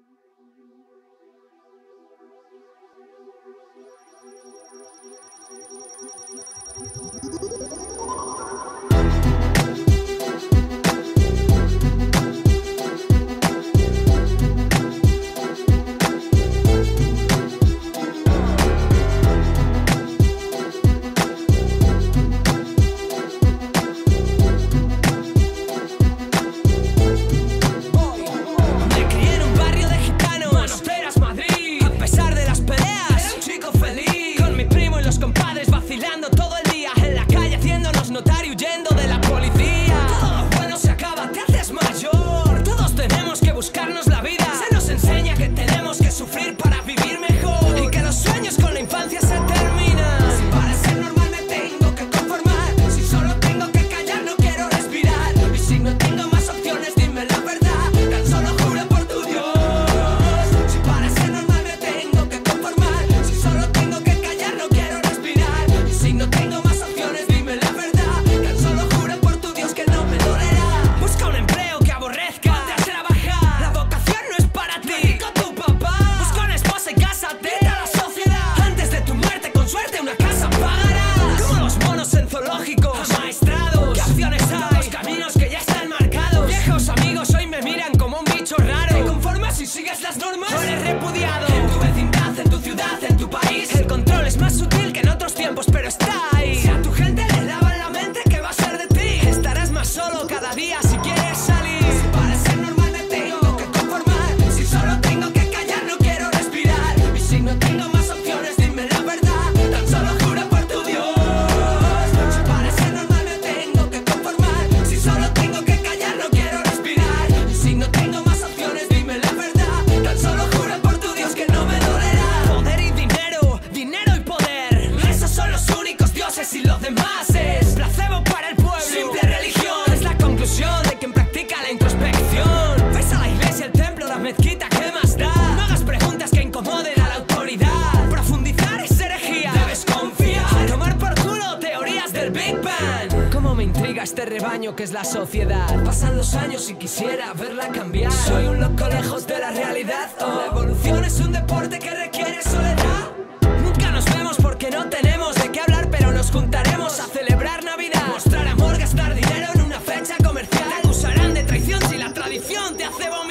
Este rebaño que es la sociedad. Pasan los años y quisiera verla cambiar. Soy un loco lejos de la realidad. La evolución es un deporte que requiere soledad. Nunca nos vemos porque no tenemos de qué hablar, pero nos juntaremos a celebrar Navidad. Mostrar amor, gastar dinero en una fecha comercial. Te acusarán de traición si la tradición te hace volar.